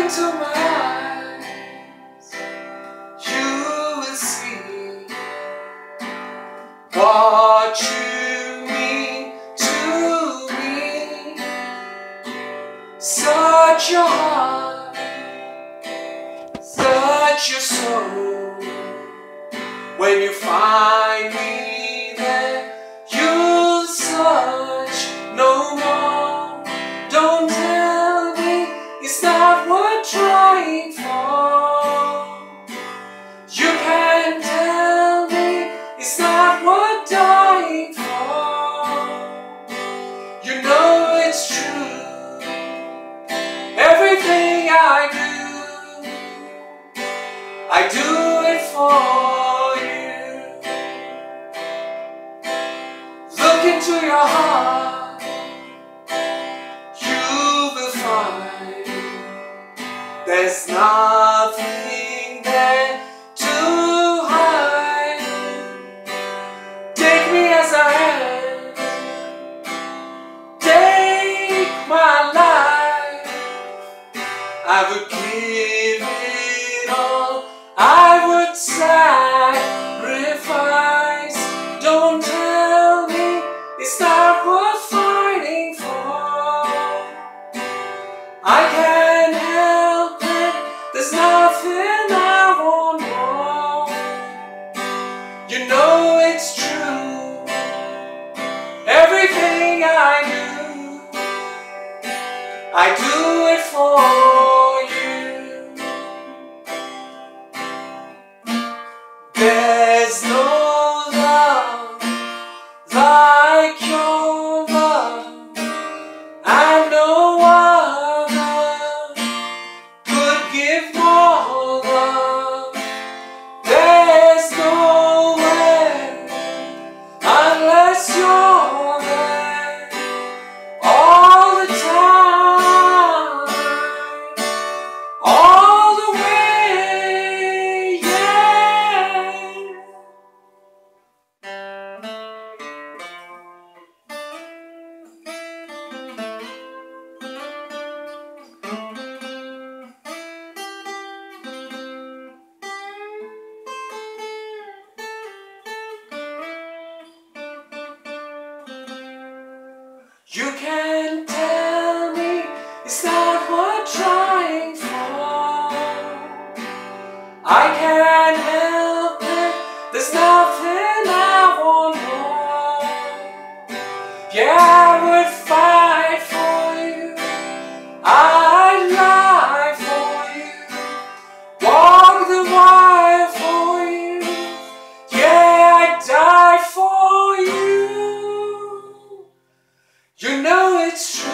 into my eyes, you will see what you mean to me. Search your heart, search your soul. When you find me there, you'll search no more. Don't tell me it's not worth trying for. You can't tell me it's not worth dying for. You know it's true. Everything I do it for you. Look into your heart, you will find there's nothing there to hide. Take me as I am, take my life. I would give it all, I would sacrifice. Don't tell me it's not worth fighting for. I can't help it, there's nothing I want more. You know it's true. Everything I do it for you. There's no love like your love, and no other could give more love. There's nowhere unless you're there all the time, all the way, yeah. You can't tell me it's not worth trying for. I can't help it, there's nothing I want more. Yeah, I would fight for you, I'd lie for you, walk the wire for you. Yeah, I'd die for you. You know it's true.